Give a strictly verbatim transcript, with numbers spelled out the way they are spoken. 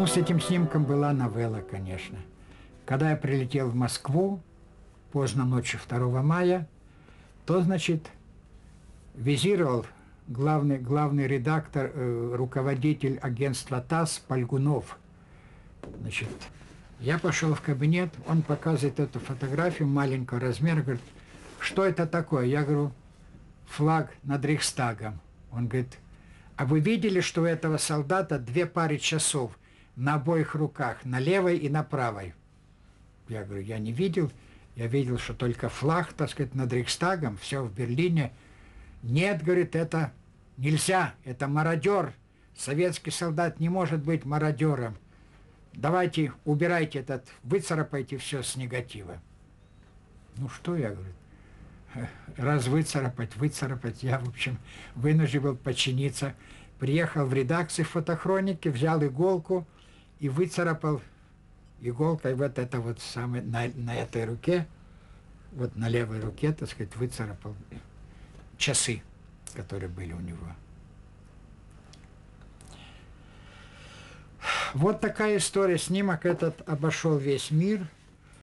Ну, с этим снимком была новелла, конечно. Когда я прилетел в Москву поздно ночью второго мая, то, значит, визировал главный, главный редактор, э, руководитель агентства ТАСС Польгунов. Значит, я пошел в кабинет, он показывает эту фотографию маленького размера, говорит, что это такое? Я говорю, флаг над Рейхстагом. Он говорит, а вы видели, что у этого солдата две пары часов на обоих руках, на левой и на правой? Я говорю, я не видел. Я видел, что только флаг, так сказать, над Рейхстагом, все в Берлине. Нет, говорит, это нельзя, это мародер. Советский солдат не может быть мародером. Давайте убирайте этот, выцарапайте все с негатива. Ну что я, говорю, раз выцарапать, выцарапать, я, в общем, вынужден был подчиниться. Приехал в редакцию фотохроники, взял иголку и выцарапал иголкой вот это вот самое, на, на этой руке, вот на левой руке, так сказать, выцарапал часы, которые были у него. Вот такая история. Снимок этот обошел весь мир.